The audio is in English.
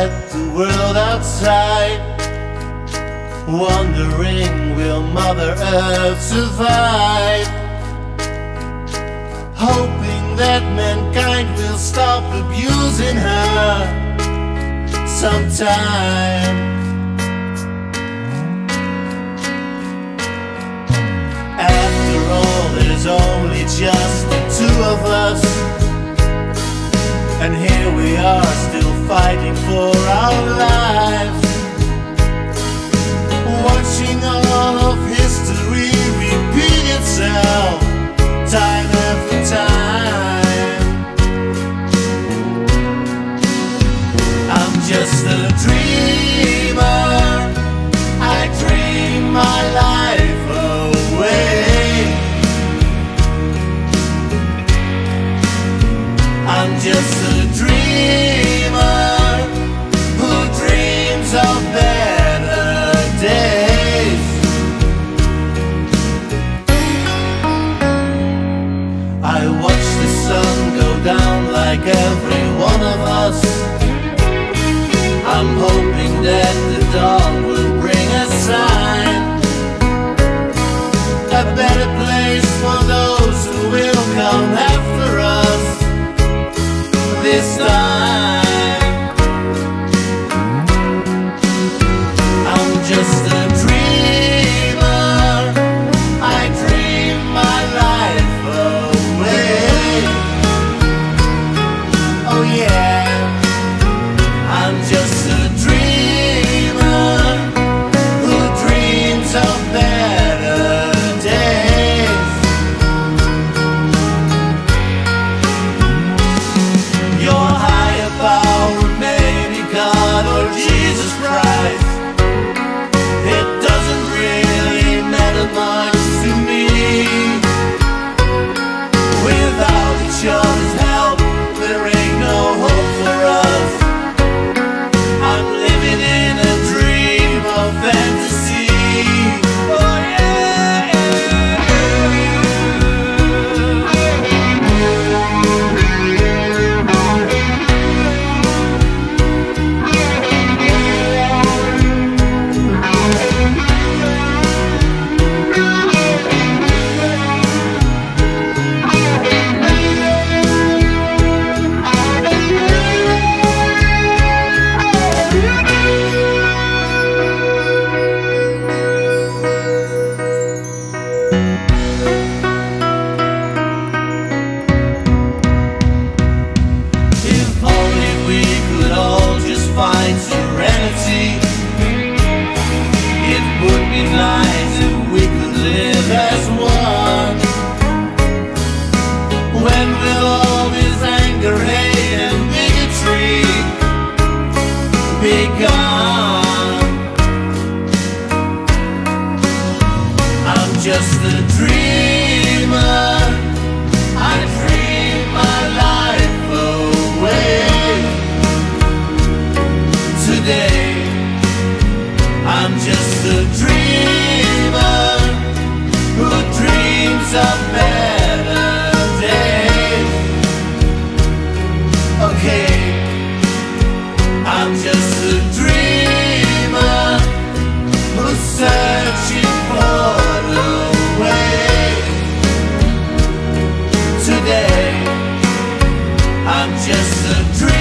at the world outside, wondering will Mother Earth survive, hoping that mankind will stop abusing her sometime. After all, there's only just the two of us, and here we are still fighting for our lives, watching all of history repeat itself time after time. I'm just a dreamer, I dream my life away. I'm just a dreamer who dreams of better days. I watch the sun go down like every one of us. I'm hoping that the dawn will bring a sign, a better place for those who will come after us this time. I'm just a dreamer, I dream my life away. Oh yeah, I'm just a dreamer who dreams of better days. Your higher power, maybe God or Jesus Christ, it doesn't really matter much to me. Without each other's help, there ain't no hope for us. I'm living in a dream of fantasy. Oh yeah, if only we could all just find serenity. It would be nice if we could live as one. When will all this anger, hate and bigotry be gone? I'm just a dreamer, I dream my life away. Today, I'm just a dreamer who dreams of better days. Okay, I'm just a dreamer who's searching for the way. Today, I'm just a dreamer